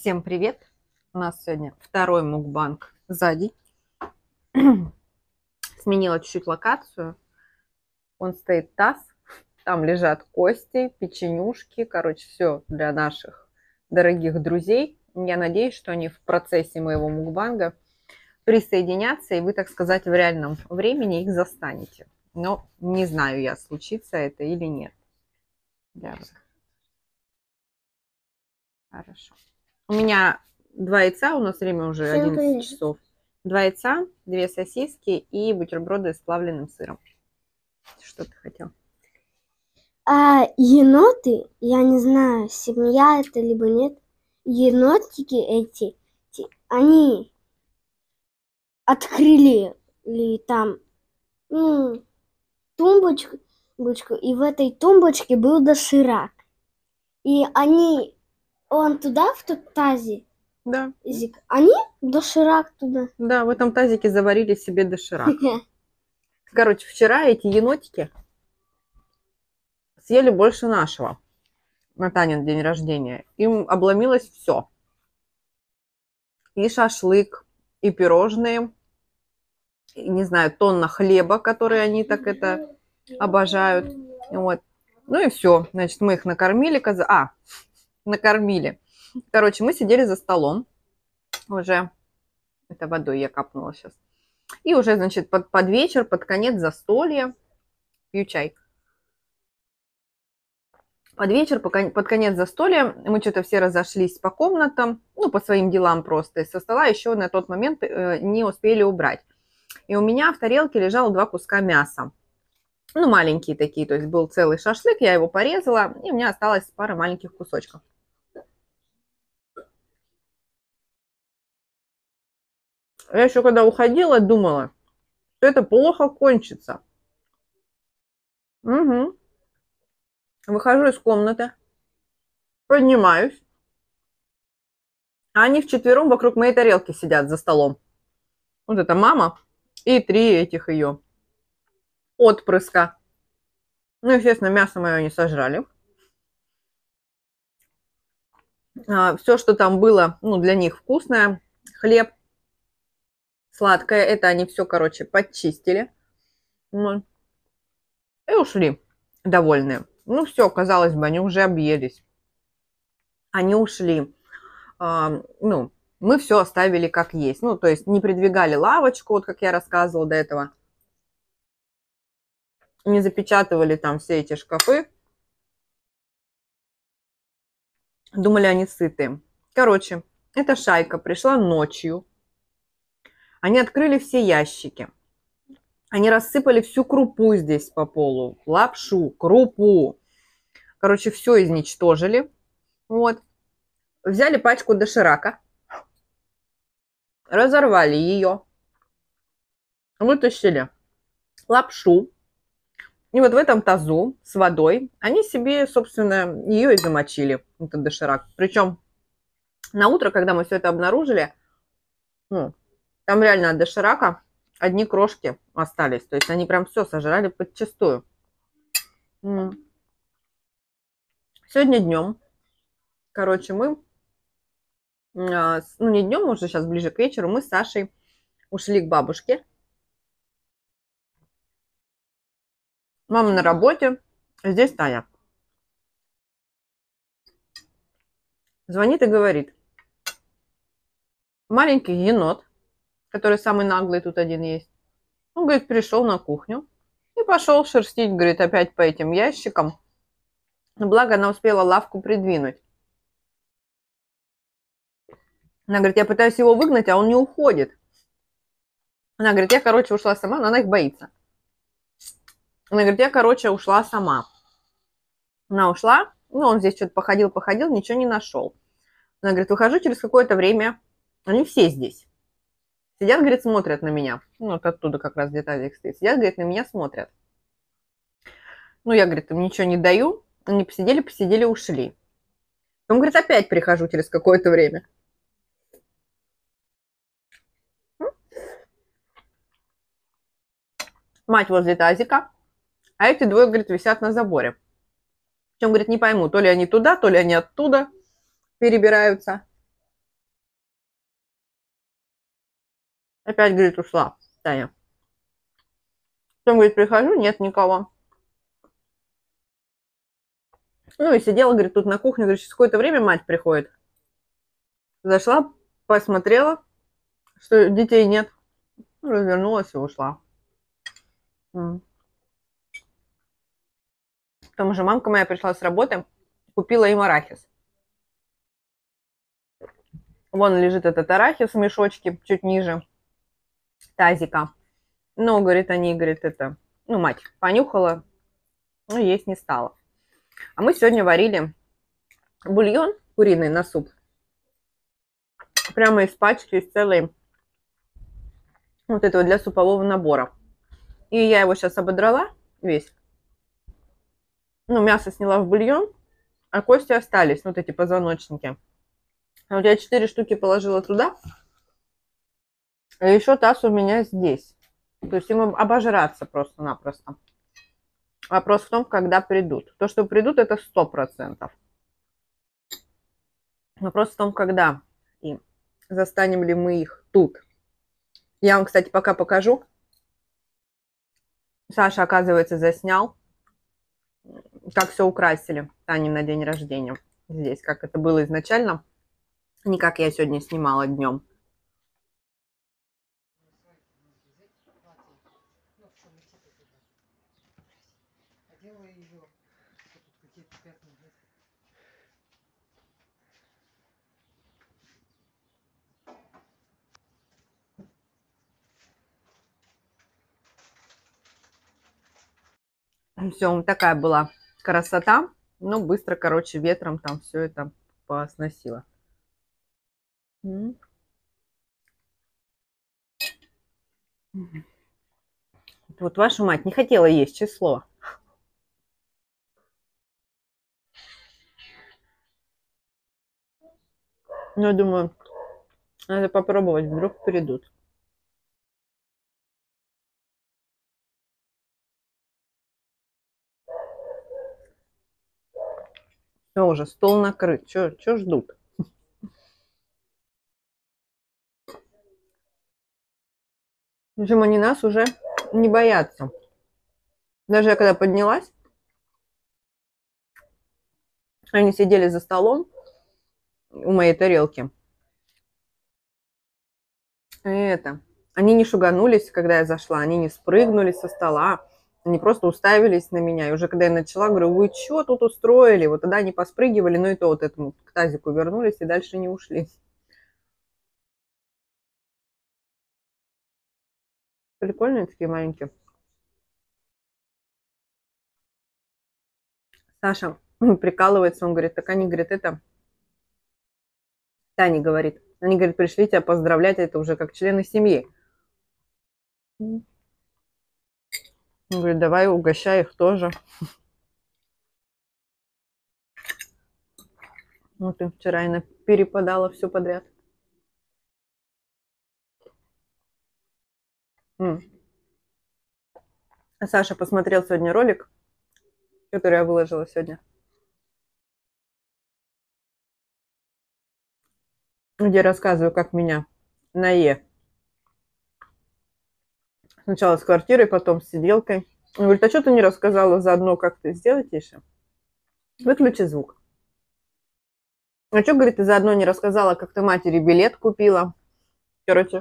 Всем привет! У нас сегодня второй мукбанг за день. Сменила чуть-чуть локацию. Он стоит таз, там лежат кости, печенюшки, короче, все для наших дорогих друзей. Я надеюсь, что они в процессе моего мукбанга присоединятся, и вы, так сказать, в реальном времени их застанете. Но не знаю я, случится это или нет. Хорошо. У меня 2 яйца, у нас время уже 11 часов. 2 яйца, 2 сосиски и бутерброды с плавленным сыром. Что ты хотел? Еноты, я не знаю, семья это либо нет. Енотики эти, они открыли там тумбочку, и в этой тумбочке был доширак. И он туда, в тот тазик, Да. они доширак туда. Да, в этом тазике заварили себе доширак. Короче, вчера эти енотики съели больше нашего на Танин день рождения. Им обломилось все. И шашлык, и пирожные, и, не знаю, тонна хлеба, который они так это обожают. Вот. Ну и все. Значит, мы их накормили. Накормили. Короче, мы сидели за столом. Уже, это водой я капнула сейчас. И уже, значит, под вечер, под конец застолья, пью чай. Под вечер, под конец застолья мы что-то все разошлись по комнатам, ну, по своим делам просто. И со стола еще на тот момент не успели убрать. И у меня в тарелке лежало 2 куска мяса. Ну, маленькие такие, то есть был целый шашлык, я его порезала, и у меня осталась пара маленьких кусочков. Я еще когда уходила, думала, что это плохо кончится. Угу. Выхожу из комнаты, поднимаюсь, а они вчетвером вокруг моей тарелки сидят за столом. Вот это мама и 3 этих ее отпрыска. Ну, естественно, мясо мое они сожрали. Все, что там было, ну, для них вкусное, хлеб, сладкое, это они все, короче, подчистили. И ушли довольные. Ну, все, казалось бы, они уже объелись. Они ушли. Ну, мы все оставили как есть. Ну, то есть не придвигали лавочку, вот как я рассказывала до этого. Не запечатывали там все эти шкафы. Думали, они сытые. Короче, эта шайка пришла ночью. Они открыли все ящики. Они рассыпали всю крупу здесь по полу. Лапшу, крупу. Короче, все изничтожили. Вот. Взяли пачку доширака. Разорвали ее. Вытащили лапшу. И вот в этом тазу с водой они себе, собственно, ее и замочили, этот доширак. Причем на утро, когда мы все это обнаружили, там реально от доширака одни крошки остались. То есть они прям все сожрали подчистую. Сегодня днем, короче, мы, ну не днем, уже сейчас ближе к вечеру, мы с Сашей ушли к бабушке. Мама на работе, здесь Таня. Звонит и говорит: маленький енот, который самый наглый тут один есть, он, говорит, пришел на кухню и пошел шерстить, говорит, опять по этим ящикам. Благо, она успела лавку придвинуть. Она говорит, я пытаюсь его выгнать, а он не уходит. Она говорит, я, короче, ушла сама, но она их боится. Она говорит, я, короче, ушла сама. Она ушла, ну, он здесь что-то походил, ничего не нашел. Она говорит, выхожу через какое-то время, они все здесь. Сидят, говорит, смотрят на меня. Ну, вот оттуда как раз где-то тазик стоит. Сидят, говорит, на меня смотрят. Ну, я, говорит, им ничего не даю. Они посидели, ушли. Потом, говорит, опять прихожу через какое-то время. Мать возле тазика, а эти двое, говорит, висят на заборе. Причем, говорит, не пойму, то ли они туда, то ли они оттуда перебираются. Опять, говорит, ушла Таня. Потом, говорит, прихожу, нет никого. Ну и сидела, говорит, тут на кухне, говорит, через какое-то время мать приходит. Зашла, посмотрела, что детей нет. Развернулась и ушла. Потому что мамка моя пришла с работы, купила им арахис. Вон лежит этот арахис в мешочке, чуть ниже тазика. Ну, говорит, они, говорит, это... Ну, мать понюхала, но есть не стала. А мы сегодня варили бульон куриный на суп. Прямо из пачки, из целой вот этого для супового набора. И я его сейчас ободрала весь. Ну, мясо сняла в бульон, а кости остались, вот эти позвоночники. А вот я 4 штуки положила туда, а еще таз у меня здесь. То есть им обожраться просто-напросто. Вопрос в том, когда придут. То, что придут, это 100%. Вопрос в том, когда. И застанем ли мы их тут. Я вам, кстати, пока покажу. Саша, оказывается, заснял, как все украсили Тане на день рождения. Здесь, как это было изначально. Не как я сегодня снимала днем. Все, такая была красота. Ну, быстро, короче, ветром там все это посносило. Вот вашу мать не хотела есть число. Ну, я думаю, надо попробовать, вдруг придут. Все уже, стол накрыт. Чё ждут? В общем, они нас уже не боятся. Даже я когда поднялась, они сидели за столом у моей тарелки. И это, они не шуганулись, когда я зашла, они не спрыгнули со стола, они просто уставились на меня. И уже когда я начала, говорю, вы что тут устроили? Вот тогда они поспрыгивали, но и то вот этому к тазику вернулись и дальше не ушли. Прикольные такие маленькие. Саша прикалывается, он говорит, так они, говорит, это... Таня говорит, они, говорит, пришли тебя поздравлять, это уже как члены семьи. Он говорит, давай угощай их тоже. Вот им вчера я перепадала все подряд. Саша посмотрел сегодня ролик, который я выложила сегодня, где рассказываю, как меня на Е. Сначала с квартирой, потом с сиделкой. Он говорит, а что ты не рассказала заодно, как ты сделай тише? Выключи звук. А что, говорит, ты заодно не рассказала, как ты матери билет купила? Короче,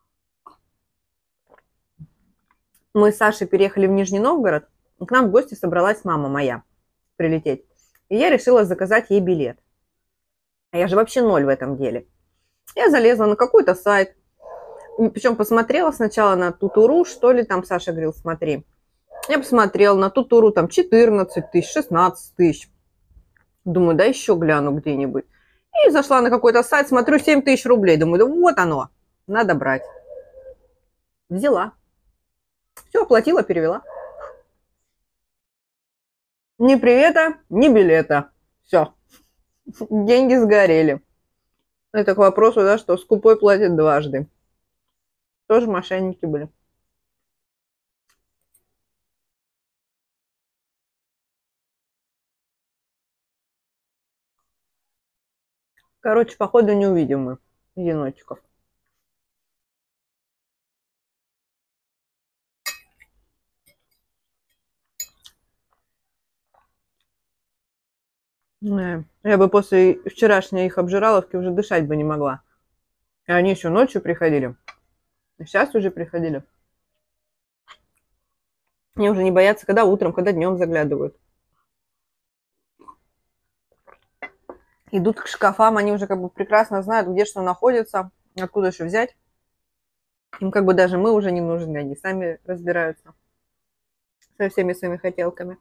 мы с Сашей переехали в Нижний Новгород, и к нам в гости собралась мама моя прилететь. И я решила заказать ей билет. А я же вообще ноль в этом деле. Я залезла на какой-то сайт, причем посмотрела сначала на Тутуру, что ли, там Саша говорил, смотри. Я посмотрела на Тутуру, там 14 тысяч, 16 тысяч. Думаю, да еще гляну где-нибудь. И зашла на какой-то сайт, смотрю, 7 тысяч рублей. Думаю, да вот оно, надо брать. Взяла. Все, оплатила, перевела. Ни привета, ни билета. Все. Деньги сгорели. Это к вопросу, да, что скупой платит дважды. Тоже мошенники были. Короче, походу не увидим мы енотиков. Я бы после вчерашней их обжираловки уже дышать бы не могла. И они еще ночью приходили. И сейчас уже приходили. Они уже не боятся, когда утром, когда днем заглядывают. Идут к шкафам, они уже как бы прекрасно знают, где что находится, откуда что взять. Им как бы даже мы уже не нужны, они сами разбираются со всеми своими хотелками.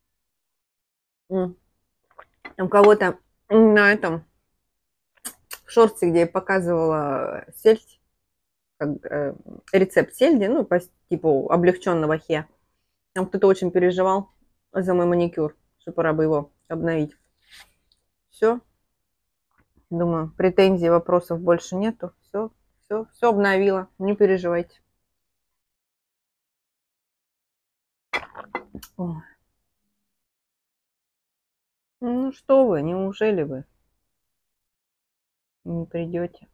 Там кого-то на этом в шорте, где я показывала сельдь, рецепт сельди, ну, по типу облегченного хе. Там кто-то очень переживал за мой маникюр, что пора бы его обновить. Все. Думаю, претензий, вопросов больше нету. Все обновила. Не переживайте. Ой. Ну что вы, неужели вы не придете?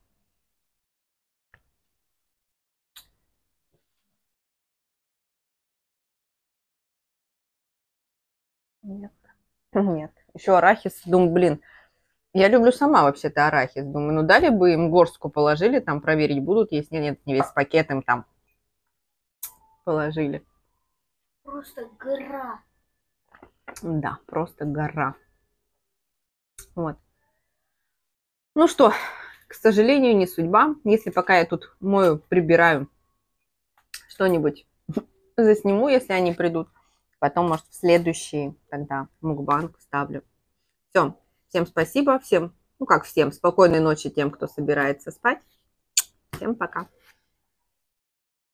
Нет. Нет. Еще арахис. Думаю, блин, я люблю сама вообще-то арахис. Думаю, ну дали бы им горстку положили, там проверить будут, если нет, не весь пакет им там положили. Просто гора. Да, просто гора. Вот. Ну что, к сожалению, не судьба. Если пока я тут мою, прибираю, что-нибудь засниму, если они придут. Потом, может, в следующий тогда мукбанг ставлю. Все. Всем спасибо. Всем, ну как всем, спокойной ночи тем, кто собирается спать. Всем пока.